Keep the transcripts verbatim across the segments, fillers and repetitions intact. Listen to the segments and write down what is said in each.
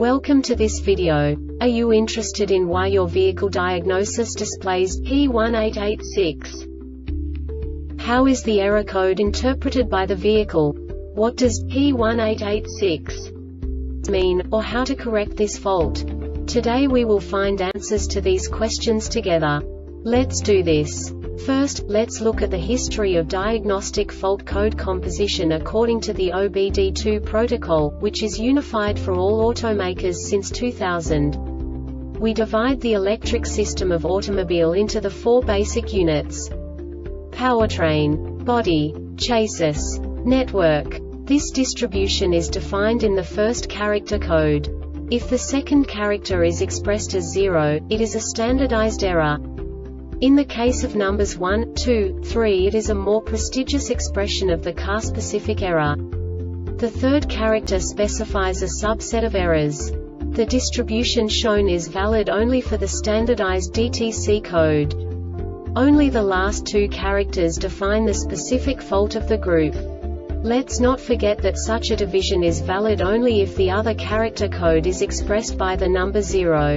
Welcome to this video. Are you interested in why your vehicle diagnosis displays P one eight eight six? How is the error code interpreted by the vehicle? What does P one eight eight six mean, or how to correct this fault? Today we will find answers to these questions together. Let's do this. First, let's look at the history of diagnostic fault code composition according to the O B D two protocol, which is unified for all automakers since two thousand. We divide the electric system of automobile into the four basic units: powertrain, body, chassis, network. This distribution is defined in the first character code. If the second character is expressed as zero, it is a standardized error. In the case of numbers one, two, three, it is a more prestigious expression of the car-specific error. The third character specifies a subset of errors. The distribution shown is valid only for the standardized D T C code. Only the last two characters define the specific fault of the group. Let's not forget that such a division is valid only if the other character code is expressed by the number zero.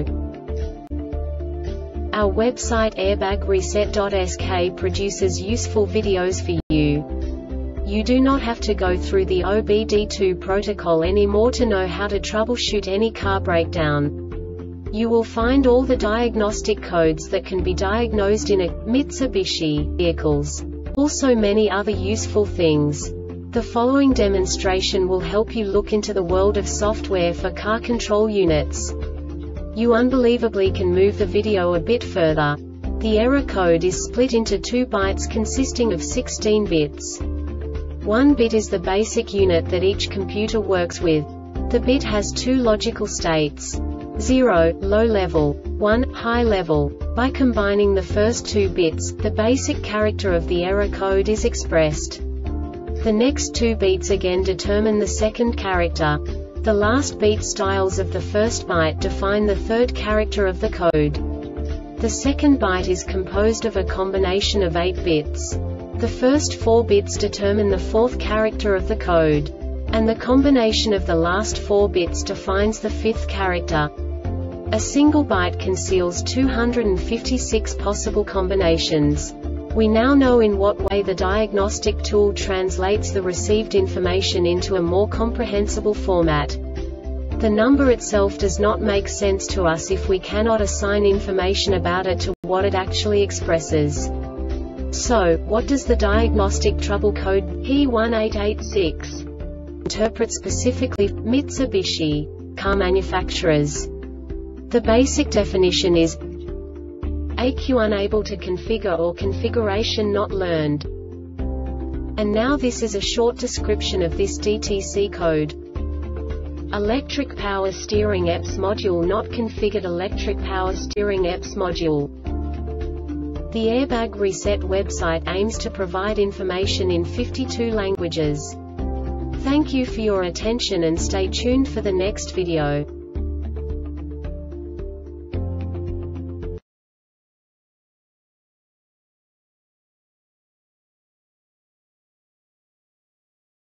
Our website airbag reset dot S K produces useful videos for you. You do not have to go through the O B D two protocol anymore to know how to troubleshoot any car breakdown. You will find all the diagnostic codes that can be diagnosed in a Mitsubishi vehicles. Also many other useful things. The following demonstration will help you look into the world of software for car control units. You unbelievably can move the video a bit further. The error code is split into two bytes consisting of sixteen bits. One bit is the basic unit that each computer works with. The bit has two logical states: zero, low level, one, high level. By combining the first two bits, the basic character of the error code is expressed. The next two beats again determine the second character. The last beat styles of the first byte define the third character of the code. The second byte is composed of a combination of eight bits. The first four bits determine the fourth character of the code. And the combination of the last four bits defines the fifth character. A single byte conceals two hundred fifty-six possible combinations. We now know in what way the diagnostic tool translates the received information into a more comprehensible format. The number itself does not make sense to us if we cannot assign information about it to what it actually expresses. So, what does the diagnostic trouble code P one eight eight six interpret specifically for Mitsubishi car manufacturers? The basic definition is A Q unable to configure or configuration not learned. And now this is a short description of this D T C code. Electric power steering E P S module not configured. Electric power steering E P S module. The Airbag Reset website aims to provide information in fifty-two languages. Thank you for your attention and stay tuned for the next video.